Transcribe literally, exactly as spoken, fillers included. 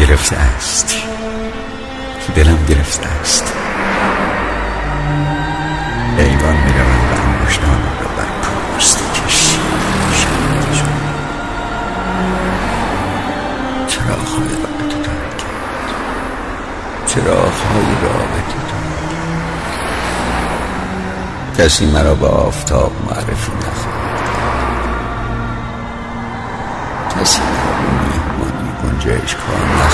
گرفته است، دلم گرفته است. ایوان میروم و انگشتانم را بر پوست کشی شد. چراغ‌های راه تو ترک کرد، چراغ‌های راه تو ترک کرد. کسی مرا به آفتاب معرفی نخواهد، کسی مرا به میهمانی گنجشک‌ها نخواهد.